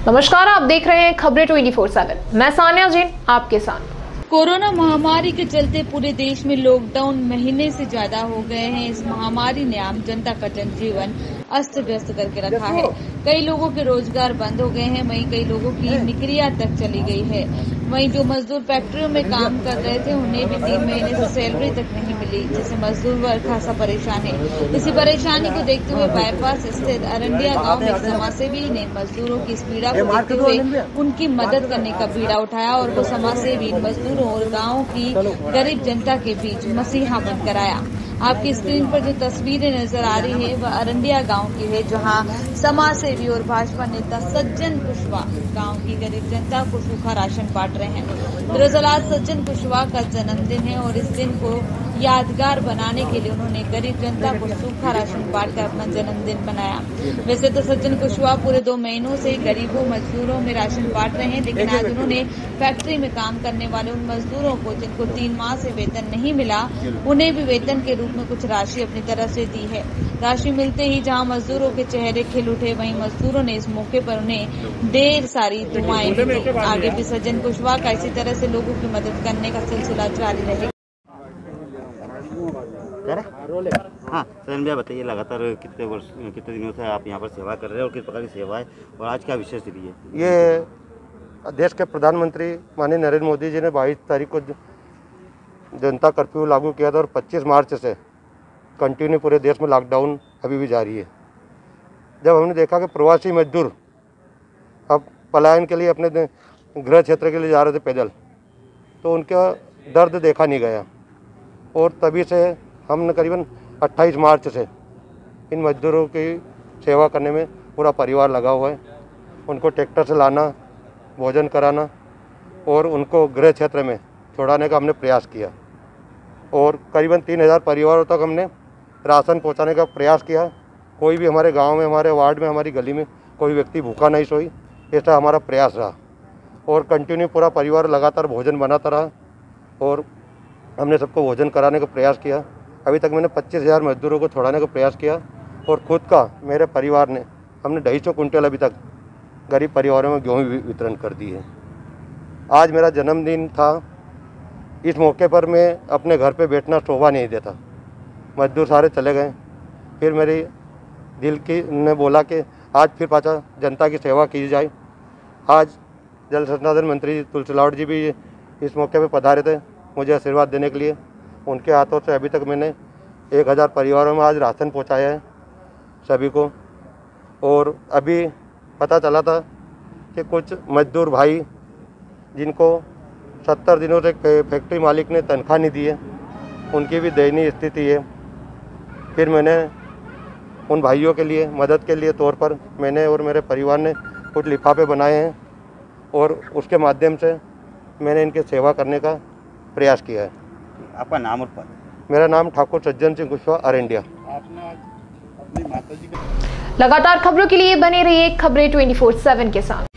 नमस्कार, आप देख रहे हैं खबरें 24/7। मैं सानिया जैन आपके साथ। कोरोना महामारी के चलते पूरे देश में लॉकडाउन महीने से ज्यादा हो गए हैं। इस महामारी ने आम जनता का जनजीवन अस्त व्यस्त करके रखा है। कई लोगों के रोजगार बंद हो गए हैं, वहीं कई लोगों की निक्रिया तक चली गई है। वहीं जो मजदूर फैक्ट्रियों में काम कर रहे थे उन्हें भी 3 महीने से सैलरी तक नहीं मिली, जिससे मजदूर वर्ग खासा परेशान है। इसी परेशानी को देखते हुए बाईपास स्थित अरंडिया गांव में समाजसेवी ने मजदूरों की इस पीड़ा को देखते हुए उनकी मदद करने का बीड़ा उठाया और वो समाजसेवी मजदूरों और गाँव की गरीब जनता के बीच मसीहा बनकर आया। आपकी स्क्रीन पर जो तस्वीरें नजर आ रही है वह अरंडिया गांव की है, जहां समाजसेवी और भाजपा नेता सज्जन कुशवाहा गांव की गरीब जनता को सूखा राशन बांट रहे हैं। दरअसल आज सज्जन कुशवाहा का जन्मदिन है और इस दिन को यादगार बनाने के लिए उन्होंने गरीब जनता को सूखा राशन बांटकर अपना जन्मदिन मनाया। वैसे तो सज्जन कुशवाहा पूरे 2 महीनों से गरीबों मजदूरों में राशन बांट रहे हैं, लेकिन आज उन्होंने फैक्ट्री में काम करने वाले उन मजदूरों को जिनको 3 माह से वेतन नहीं मिला, उन्हें भी वेतन के रूप में कुछ राशि अपनी तरफ से दी है। राशि मिलते ही जहां मजदूरों के चेहरे खिल उठे, वहीं मजदूरों ने इस मौके पर उन्हें ढेर सारी दुआएं भी दी। आगे भी सज्जन कुशवाहा का इसी तरह से लोगों की मदद करने का सिलसिला जारी रहेगा। हाँ सर भैया बताइए, लगातार कितने दिनों से आप यहाँ पर सेवा कर रहे हैं और किस प्रकार की सेवा है और आज क्या विशेष रही है? ये देश के प्रधानमंत्री माननीय नरेंद्र मोदी जी ने 22 तारीख को जनता कर्फ्यू लागू किया था और 25 मार्च से कंटिन्यू पूरे देश में लॉकडाउन अभी भी जारी है। जब हमने देखा कि प्रवासी मजदूर अब पलायन के लिए अपने गृह क्षेत्र के लिए जा रहे थे पैदल, तो उनका दर्द देखा नहीं गया और तभी से हमने करीबन 28 मार्च से इन मजदूरों की सेवा करने में पूरा परिवार लगा हुआ है। उनको ट्रैक्टर से लाना, भोजन कराना और उनको गृह क्षेत्र में छोड़ाने का हमने प्रयास किया और करीबन 3000 परिवारों तक हमने राशन पहुंचाने का प्रयास किया। कोई भी हमारे गांव में, हमारे वार्ड में, हमारी गली में कोई व्यक्ति भूखा नहीं सोई, ऐसा हमारा प्रयास रहा और कंटिन्यू पूरा परिवार लगातार भोजन बनाता रहा और हमने सबको भोजन कराने का प्रयास किया। अभी तक मैंने 25,000 मजदूरों को छोड़ाने का प्रयास किया और खुद का मेरे परिवार ने हमने 250 कुंटल अभी तक गरीब परिवारों में गेहूँ वितरण कर दी है। आज मेरा जन्मदिन था, इस मौके पर मैं अपने घर पे बैठना शोभा नहीं देता। मजदूर सारे चले गए, फिर मेरी दिल की ने बोला कि आज फिर पाछा जनता की सेवा की जाए। आज जल संसाधन मंत्री तुलसीलाल जी भी इस मौके पे पधारे थे मुझे आशीर्वाद देने के लिए। उनके हाथों से अभी तक मैंने 1000 परिवारों में आज राशन पहुंचाया है सभी को। और अभी पता चला था कि कुछ मजदूर भाई जिनको 70 दिनों से फैक्ट्री मालिक ने तनख्वाह नहीं दी है, उनकी भी दयनीय स्थिति है। फिर मैंने उन भाइयों के लिए मदद के लिए तौर पर मैंने और मेरे परिवार ने कुछ लिफाफे बनाए हैं और उसके माध्यम से मैंने इनकी सेवा करने का प्रयास किया है। आपका नाम और पद? मेरा नाम ठाकुर सज्जन सिंह कुशवाहा, अरंडिया। लगातार खबरों के लिए बने रहिए खबरें 24/7 के साथ।